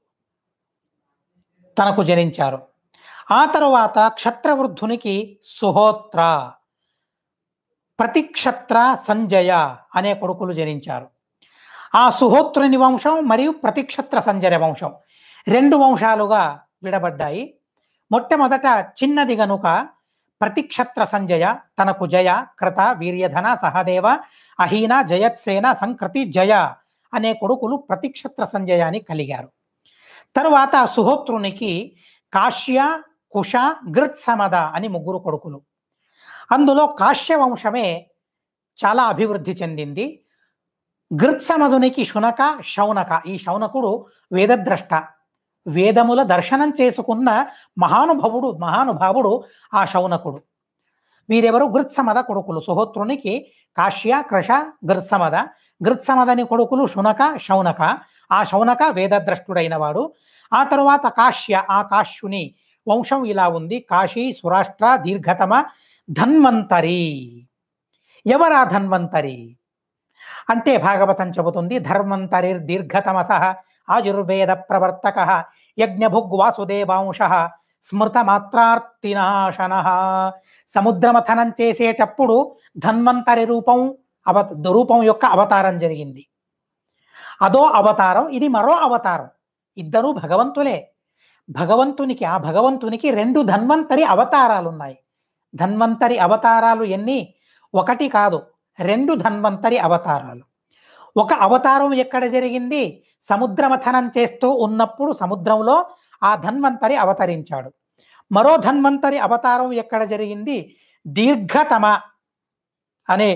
తనకు జనించారు. ఆ తరువాత క్షత్రవృద్ధునికి సుహోత్ర, ప్రతిక్షత్ర, సంజయ అనే కొడుకులు జనించారు. ఆ సుహోత్రుని వంశం మరియు ప్రతిక్షత్ర సంజయ వంశం రెండు వంశాలుగా విడబడ్డాయి. మొట్టమొదట చిన్నది గనుక ప్రతిక్షత్ర సంజయ తనకు జయ, కృత, వీర్యధన, సహదేవ, అహీన, జయత్సేన, సంకృతి, జయ అనే కొడుకులు ప్రతిక్షత్ర సంజయాన్ని కలిగారు. తరువాత సుహోత్రునికి కాశ్య, కుష, గృత్సమద అని ముగ్గురు కొడుకులు. అందులో కాశ్య వంశమే చాలా అభివృద్ధి చెందింది. గృత్సమదునికి శునక, శౌనక. ఈ శౌనకుడు వేదద్రష్ట, వేదముల దర్శనం చేసుకున్న మహానుభావుడు మహానుభావుడు ఆ శౌనకుడు. వీరెవరు? గృత్సమద కొడుకులు. సుహోత్రునికి కాశ్య, కృష, గృత్సమద. గృత్సమదని కొడుకులు శునక, శౌనక. ఆ శౌనక వేదద్రష్టుడైన వాడు. ఆ తరువాత కాశ్య, ఆ కాశ్యుని వంశం ఇలా ఉంది: కాశీ, సురాష్ట్ర, దీర్ఘతమ, ధన్వంతరి. ఎవరా ధన్వంతరి అంటే భాగవతం చెబుతుంది, ధర్మంతరి దీర్ఘతమస ఆయుర్వేద ప్రవర్తక యజ్ఞభుగ్ వాసుదేవాంశ స్మృత మాత్రార్తినాశన. సముద్రమథనం చేసేటప్పుడు ధన్వంతరి రూపం అవ రూపం యొక్క అవతారం జరిగింది. అదో అవతారం, ఇది మరో అవతారం. ఇద్దరూ భగవంతులే. భగవంతునికి ఆ భగవంతునికి రెండు ధన్వంతరి అవతారాలు ఉన్నాయి. ధన్వంతరి అవతారాలు ఎన్ని? ఒకటి కాదు, రెండు ధన్వంతరి అవతారాలు. ఒక అవతారం ఎక్కడ జరిగింది? సముద్రమథనం చేస్తూ ఉన్నప్పుడు సముద్రంలో ఆ ధన్వంతరి అవతరించాడు. మరో ధన్వంతరి అవతారం ఎక్కడ జరిగింది? దీర్ఘతమ అనే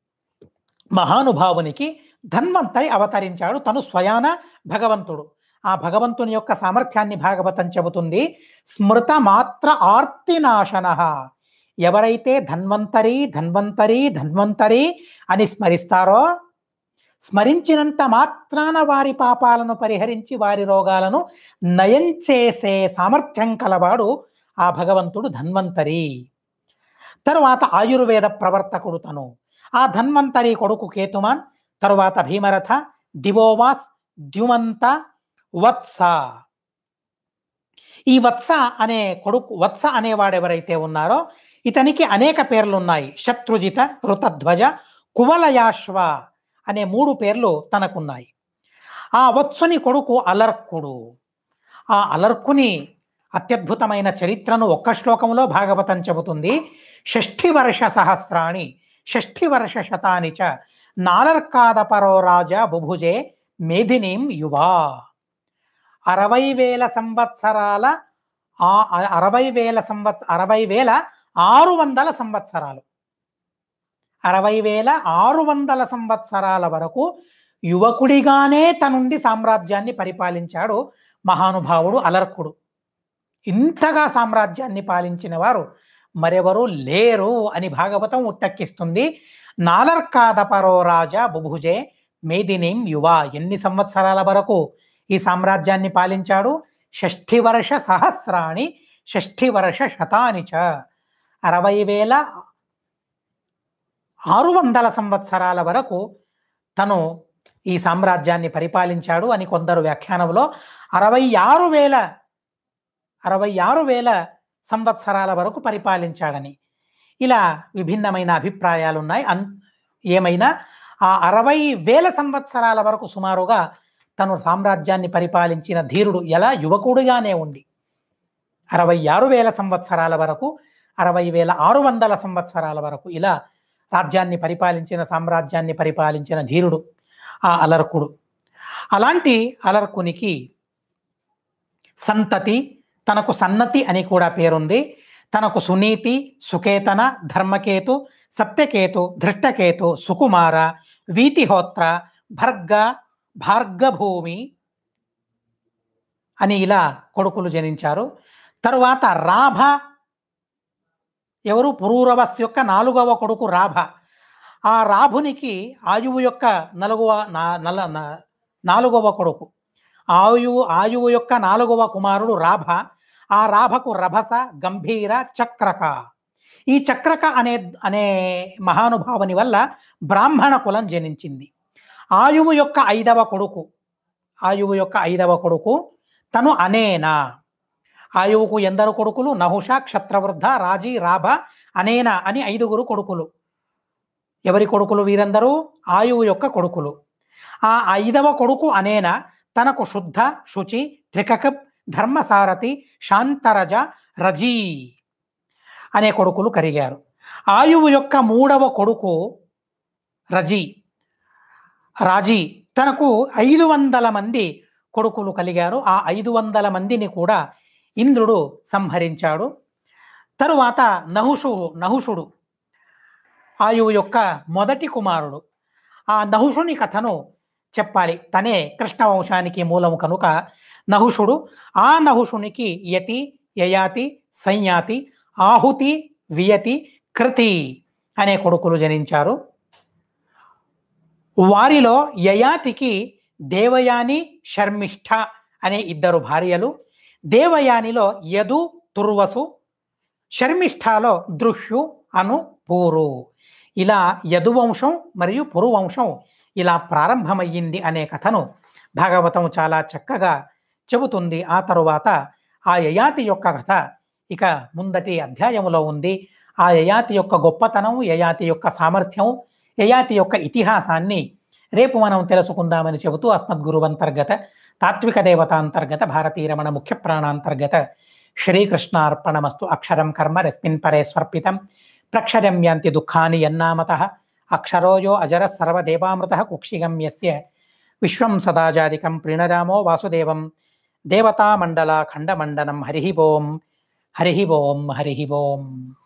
మహానుభావునికి ధన్వంతరి అవతరించాడు. తను స్వయాన భగవంతుడు. ఆ భగవంతుని యొక్క సామర్థ్యాన్ని భాగవతం చెబుతుంది. స్మృత మాత్ర ఆర్తినాశన. ఎవరైతే ధన్వంతరి ధన్వంతరి ధన్వంతరి అని స్మరిస్తారో, స్మరించినంత మాత్రాన వారి పాపాలను పరిహరించి వారి రోగాలను నయం చేసే సామర్థ్యం కలవాడు ఆ భగవంతుడు ధన్వంతరి. తరువాత ఆయుర్వేద ప్రవర్తకుడు తను. ఆ ధన్వంతరి కొడుకు కేతుమాన్, తరువాత భీమరథ, దివోవాస్, ద్యుమంత, వత్స. ఈ వత్స అనే కొడుకు, వత్స అనేవాడు ఎవరైతే ఉన్నారో ఇతనికి అనేక పేర్లు ఉన్నాయి. శత్రుజిత, ఋతధ్వజ, కువలయాశ్వ అనే మూడు పేర్లు తనకున్నాయి. ఆ వత్సుని కొడుకు అలర్కుడు. ఆ అలర్కుని అత్యద్భుతమైన చరిత్రను ఒక్క శ్లోకంలో భాగవతం చెబుతుంది. షష్ఠి వర్ష సహస్రాణి షష్ఠి వర్ష శతాని చ నాలర్కాదపరో రాజా బుభుజే మేధినీం యువా. అరవై వేల సంవత్సరాల ఆ అరవై వేల సంవత్స అరవై వేల ఆరు వందల సంవత్సరాలు అరవై వేల ఆరు వందల సంవత్సరాల వరకు యువకుడిగానే తనుండి సామ్రాజ్యాన్ని పరిపాలించాడు మహానుభావుడు అలర్కుడు. ఇంతగా సామ్రాజ్యాన్ని పాలించిన వారు మరెవరూ లేరు అని భాగవతం ఉట్టక్కిస్తుంది. నాలర్కాదపరో రాజా బుభుజే మేదినీం యువ. ఎన్ని సంవత్సరాల వరకు ఈ సామ్రాజ్యాన్ని పాలించాడు? షష్ఠి వర్ష సహస్రాణి షష్ఠి వర్ష శతాని చ. అరవై వేల ఆరు వందల సంవత్సరాల వరకు తను ఈ సామ్రాజ్యాన్ని పరిపాలించాడు అని కొందరు వ్యాఖ్యానంలో అరవై ఆరు వేల అరవై ఆరు వేల సంవత్సరాల వరకు పరిపాలించాడని ఇలా విభిన్నమైన అభిప్రాయాలు ఉన్నాయి. అన్ ఏమైనా ఆ అరవై వేల సంవత్సరాల వరకు సుమారుగా తను సామ్రాజ్యాన్ని పరిపాలించిన ధీరుడు ఎలా యువకుడిగానే ఉండి అరవై ఆరు వేల సంవత్సరాల వరకు అరవై వేల ఆరు వందల సంవత్సరాల వరకు ఇలా రాజ్యాన్ని పరిపాలించిన సామ్రాజ్యాన్ని పరిపాలించిన ధీరుడు ఆ అలర్కుడు. అలాంటి అలర్కునికి సంతతి, తనకు సన్నతి అని కూడా పేరుంది. తనకు సునీతి, సుకేతన, ధర్మకేతు, సత్యకేతు, ధృష్టకేతు, సుకుమార, వీతిహోత్ర, భర్గ, భార్గభూమి అని ఇలా కొడుకులు జనించారు. తరువాత రాభ, ఎవరు పురూరవస్ యొక్క నాలుగవ కొడుకు రాభ. ఆ రాభునికి ఆయువు యొక్క నలుగవ నల నాలుగవ కొడుకు ఆయువు ఆయువు యొక్క నాలుగవ కుమారుడు రాభ. ఆ రాభకు రభస, గంభీర, చక్రక. ఈ చక్రక అనే అనే మహానుభావుని వల్ల బ్రాహ్మణ కులం జనించింది. ఆయువు యొక్క ఐదవ కొడుకు ఆయువు యొక్క ఐదవ కొడుకు తను అనేన. ఆయువుకు ఎందరు కొడుకులు? నహుష, క్షత్రవృద్ధ, రాజీ, రాభ, అనేన అని ఐదుగురు కొడుకులు. ఎవరి కొడుకులు వీరందరూ? ఆయువు యొక్క కొడుకులు. ఆ ఐదవ కొడుకు అనేన తనకు శుద్ధ, శుచి, త్రికక్, ధర్మసారథి, శాంతరజ, రజీ అనే కొడుకులు కలిగారు. ఆయువు యొక్క మూడవ కొడుకు రజీ రాజీ తనకు ఐదు వందల మంది కొడుకులు కలిగారు. ఆ ఐదు వందల మందిని కూడా ఇంద్రుడు సంహరించాడు. తరువాత నహుషు నహుషుడు ఆయువు యొక్క మొదటి కుమారుడు. ఆ నహుషుని కథను చెప్పాలి. తనే కృష్ణ వంశానికి మూలము కనుక నహుషుడు. ఆ నహుషునికి యతి, యయాతి, సంయాతి, ఆహుతి, వియతి, కృతి అనే కొడుకులు జనించారు. వారిలో యయాతికి దేవయాని, శర్మిష్ఠ అనే ఇద్దరు భార్యలు. దేవయానిలో యదు, తుర్వసు, శర్మిష్ఠలో దృశ్యు, అను, పూరు. ఇలా యదువంశం మరియు పురువంశం ఇలా ప్రారంభమయ్యింది అనే కథను భాగవతం చాలా చక్కగా చెబుతుంది. ఆ తరువాత ఆ యయాతి యొక్క కథ ఇక ముందటి అధ్యాయములో ఉంది. ఆ యయాతి యొక్క గొప్పతనం, యయాతి యొక్క సామర్థ్యం, యయాతి యొక్క ఇతిహాసాన్ని రేపు మనం తెలుసుకుందామని చెబుతూ అస్మద్గురువంతర్గత తాత్విక దేవతాంతర్గత భారతీరమణ ముఖ్య ప్రాణాంతర్గత శ్రీకృష్ణార్పణమస్తు. అక్షరం కర్మ రస్మిన్ పరే స్వర్పితం ప్రక్షరం యాంతి దుఃఖాని యన్నామతః అక్షరోయో అజర సర్వదేవామృతః కుక్షిగమ్యస్య విశ్వం సదాజాదికం ప్రీణరామో వాసుదేవం దేవతామండల ఖండమండనం. హరి ఓం హరి ఓం హరి ఓం.